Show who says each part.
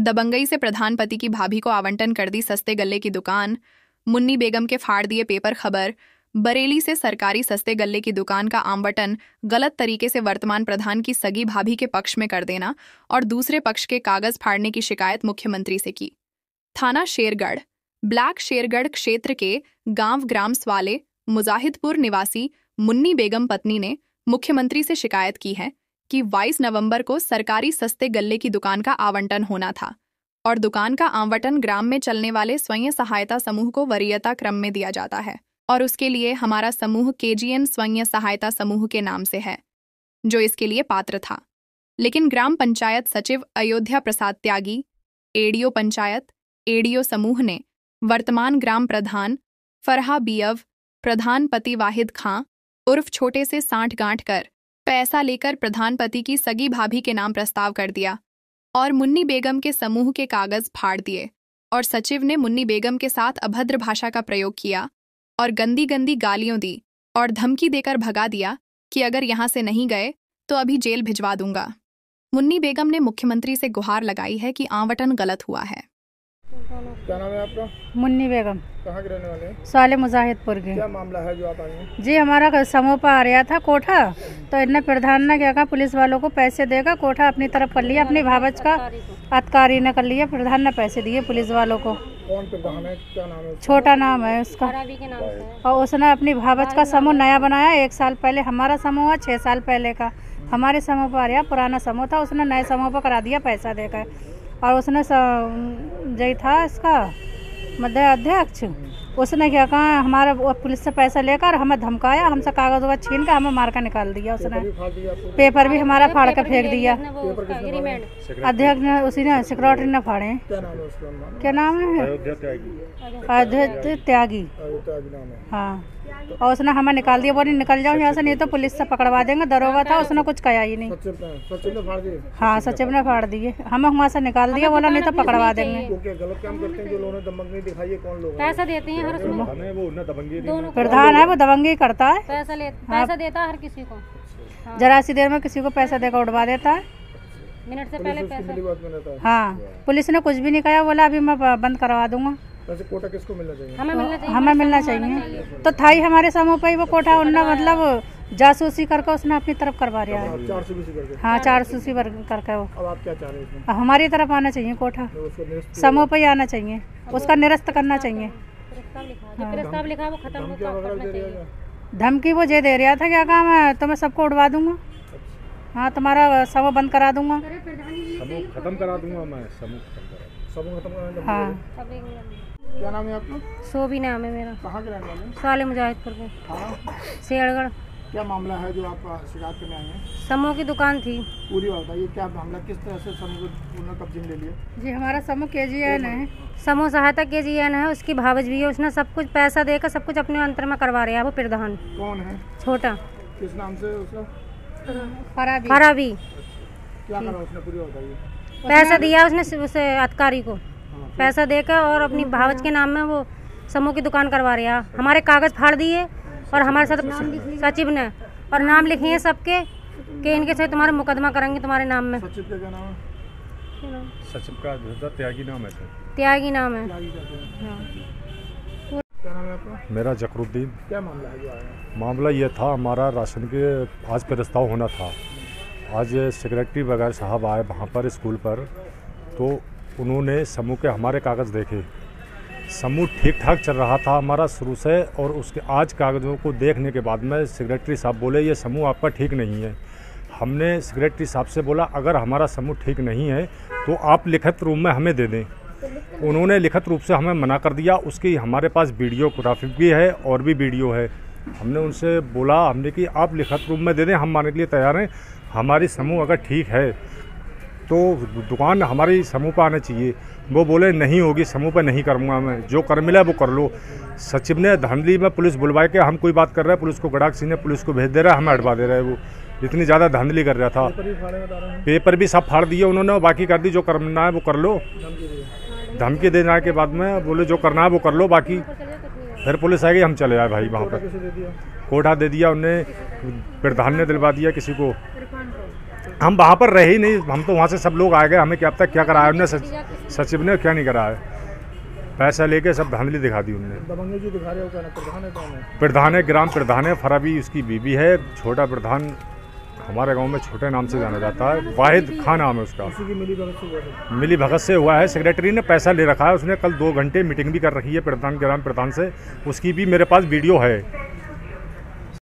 Speaker 1: दबंगई से प्रधानपति की भाभी को आवंटन कर दी सस्ते गल्ले की दुकान। मुन्नी बेगम के फाड़ दिए पेपर खबर। बरेली से सरकारी सस्ते गल्ले की दुकान का आवंटन गलत तरीके से वर्तमान प्रधान की सगी भाभी के पक्ष में कर देना और दूसरे पक्ष के कागज फाड़ने की शिकायत मुख्यमंत्री से की। थाना शेरगढ़ ब्लैक शेरगढ़ क्षेत्र के गांव ग्रामस्वाले मुजाहिदपुर निवासी मुन्नी बेगम पत्नी ने मुख्यमंत्री से शिकायत की है कि 22 नवंबर को सरकारी सस्ते गल्ले की दुकान का आवंटन होना था और दुकान का आवंटन ग्राम में चलने वाले स्वयं सहायता समूह को वरीयता क्रम में दिया जाता है और उसके लिए हमारा समूह KGN स्वयं सहायता समूह के नाम से है, जो इसके लिए पात्र था। लेकिन ग्राम पंचायत सचिव अयोध्या प्रसाद त्यागी, ADO पंचायत, ADO समूह ने वर्तमान ग्राम प्रधान फरहा बियव, प्रधानपति वाहिद खां उर्फ छोटे से सांठ गांठ कर पैसा लेकर प्रधानपति की सगी भाभी के नाम प्रस्ताव कर दिया और मुन्नी बेगम के समूह के कागज फाड़ दिए और सचिव ने मुन्नी बेगम के साथ अभद्र भाषा का प्रयोग किया और गंदी गंदी गालियां दी और धमकी देकर भगा दिया कि अगर यहाँ से नहीं गए तो अभी जेल भिजवा दूंगा। मुन्नी बेगम ने मुख्यमंत्री से गुहार लगाई है कि आवंटन गलत हुआ है।
Speaker 2: क्या नाम है आपका?
Speaker 3: मुन्नी बेगम।
Speaker 2: कहाँ के रहने वाले हैं?
Speaker 3: साले मुजाहिदपुर के।
Speaker 2: क्या मामला है जो आप आए हैं?
Speaker 3: जी, हमारा समूह पर आ रहा था कोठा, तो इतने प्रधान ने क्या कहा, पुलिस वालों को पैसे देगा, कोठा अपनी तरफ कर लिया, अपनी भावच का अधिकारी ने कर लिया, प्रधान ने पैसे दिए पुलिस वालों को।
Speaker 2: कौन प्रधान है? क्या नाम है?
Speaker 3: छोटा नाम है उसका। और उसने अपनी भावच का समूह नया बनाया 1 साल पहले। हमारा समूह है 6 साल पहले का। हमारे समूह पर आ रहा पुराना समूह था, उसने नए समूह पर करा दिया पैसा देकर। और उसने जय था इसका मध्य अध्यक्ष, उसने क्या कहा, हमारा पुलिस से पैसा लेकर हमें धमकाया, हमसे कागज वगैरह छीन कर हमें मार कर निकाल दिया। उसने पेपर भी हमारा फाड़ कर फेंक दिया। अध्यक्ष ने, उसी ने, सेक्रेटरी ने फाड़े। क्या नाम है? अयोध्या त्यागी। हाँ, और उसने हमें निकाल दिया, बोली निकल जाओ यहाँ से, नहीं तो पुलिस से पकड़वा देंगे। दरोगा था, उसने कुछ कहा ही नहीं। हाँ, सचिव ने फाड़ दिए, हमें वहाँ से निकाल दिया, बोला नहीं तो पकड़वा देंगे।
Speaker 2: गलत काम करते हैं जो लोगों ने दबंगी दिखाई है, कौन लोग
Speaker 4: पैसा देते हैं हर
Speaker 3: प्रधान है, वो दबंगी करता है,
Speaker 4: पैसा देता है हर किसी को।
Speaker 3: जरा सी देर में किसी को पैसा देकर उड़वा देता है,
Speaker 4: मिनट से पहले पैसा।
Speaker 3: हाँ, पुलिस ने कुछ भी नहीं कहा, बोला अभी मैं बंद करवा दूंगा।
Speaker 2: वैसे कोटा किसको मिलना चाहिए?
Speaker 4: हमें मिलना
Speaker 3: चाहिए। तो था ही हमारे समूह पे ही वो कोटा, उन्ना मतलब जासूसी करके उसने अपनी तरफ करवा रहा है।
Speaker 2: 400 करके?
Speaker 3: हाँ, 400 करके वो।
Speaker 2: अब आप क्या चाह रहे हैं?
Speaker 3: हमारी तरफ आना चाहिए कोटा, समूह पे ही आना चाहिए, उसका निरस्त करना चाहिए।
Speaker 4: प्रस्ताव लिखा वो खत्म।
Speaker 3: धमकी वो जे दे रहा था, क्या काम है, तो मैं सबको उड़वा दूंगा। हाँ, तुम्हारा समूह बंद करा दूंगा,
Speaker 2: समूह खत्म करा दूंगा मैं, समूह खत्म करा।
Speaker 3: हाँ।
Speaker 2: क्या नाम है आपका?
Speaker 4: सोभी नाम है मेरा।
Speaker 2: कहाँ के रहने वाले हैं?
Speaker 4: साले मुजाहिदपुर के।
Speaker 2: हाँ,
Speaker 4: शेरगढ़।
Speaker 2: क्या मामला है जो आप शिकायत करने आए हैं?
Speaker 4: समूह की दुकान थी।
Speaker 2: पूरी बात बताइए, क्या मामला, किस तरह से समूह को कब्जे में ले लिया?
Speaker 3: जी, हमारा समूह KGN है,
Speaker 4: समूह सहायता KGN है, उसकी भावज भी है, उसने सब कुछ पैसा देकर सब कुछ अपने अंतर में करवा रहा है। वो प्रधान
Speaker 2: कौन है?
Speaker 4: छोटा।
Speaker 2: किस नाम से उसका?
Speaker 4: फराबी।
Speaker 2: क्या करा उसने, पूरी बताइए।
Speaker 4: पैसा दिया उसने उसे अधिकारी को, पैसा देकर और अपनी भावज के नाम में वो समूह की दुकान करवा रहा है। हमारे कागज फाड़ दिए और हमारे साथ सचिव ने और नाम लिखे हैं सबके कि इनके से तुम्हारा मुकदमा करेंगे तुम्हारे नाम में।
Speaker 2: सचिव का क्या नाम है?
Speaker 5: सचिव का त्यागी नाम है।
Speaker 4: त्यागी नाम है।
Speaker 2: क्या नाम है आपका?
Speaker 5: मेरा जकरुद्दीन।
Speaker 2: क्या मामला है जो आया है?
Speaker 5: मामला ये था, हमारा राशन के आज प्रस्ताव होना था। आज सेक्रेटरी वगैरह साहब आए वहाँ पर स्कूल पर, तो उन्होंने समूह के हमारे कागज़ देखे। समूह ठीक ठाक चल रहा था हमारा शुरू से, और उसके आज कागज़ों को देखने के बाद में सेक्रेटरी साहब बोले ये समूह आपका ठीक नहीं है। हमने सेक्रेटरी साहब से बोला अगर हमारा समूह ठीक नहीं है तो आप लिखित रूप में हमें दे दें। उन्होंने लिखित रूप से हमें मना कर दिया। उसकी हमारे पास वीडियोग्राफी भी है और भी वीडियो है। हमने उनसे बोला, हमने कि आप लिखित रूप में दे दें, हम मानने के लिए तैयार हैं। हमारी समूह अगर ठीक है तो दुकान हमारी समूह पर आना चाहिए। वो बोले नहीं होगी, समूह पर नहीं करूँगा मैं, जो कर मिला वो कर लो। सचिव ने धांधली में पुलिस बुलवाए के हम कोई बात कर रहे हैं, पुलिस को गड़ाक सिंह ने पुलिस को भेज दे रहा है, हमें हटवा दे रहा है। वो इतनी ज़्यादा धांधली कर रहा था। पेपर भी सब फाड़ दिए उन्होंने, बाकी कर दी, जो करना है वो कर लो। धमकी देने के बाद में बोले जो करना है वो कर लो, बाकी फिर पुलिस आ गई, हम चले आए भाई वहाँ पर। कोठा दे दिया उन्हें, प्रधान ने दिलवा दिया किसी को, हम वहाँ पर रहे ही नहीं, हम तो वहाँ से सब लोग आ गए, हमें क्या पता क्या कराया उनने, सचिव ने क्या नहीं कराया, पैसा लेके सब धांधली दिखा दी उनने।
Speaker 2: दबंगे जी दिखा रहे हो, क्या प्रधान है, कौन है?
Speaker 5: प्रधान है, ग्राम प्रधान है, फराबी उसकी बीबी है, छोटा प्रधान हमारे गांव में छोटे नाम से जाना जाता है, वाहिद खान नाम है उसका।
Speaker 2: किसी की मिली भगत से हुआ है?
Speaker 5: मिली भगत से हुआ है, सेक्रेटरी ने पैसा ले रखा है, उसने कल 2 घंटे मीटिंग भी कर रखी है प्रधान ग्राम प्रधान से, उसकी भी मेरे पास वीडियो है।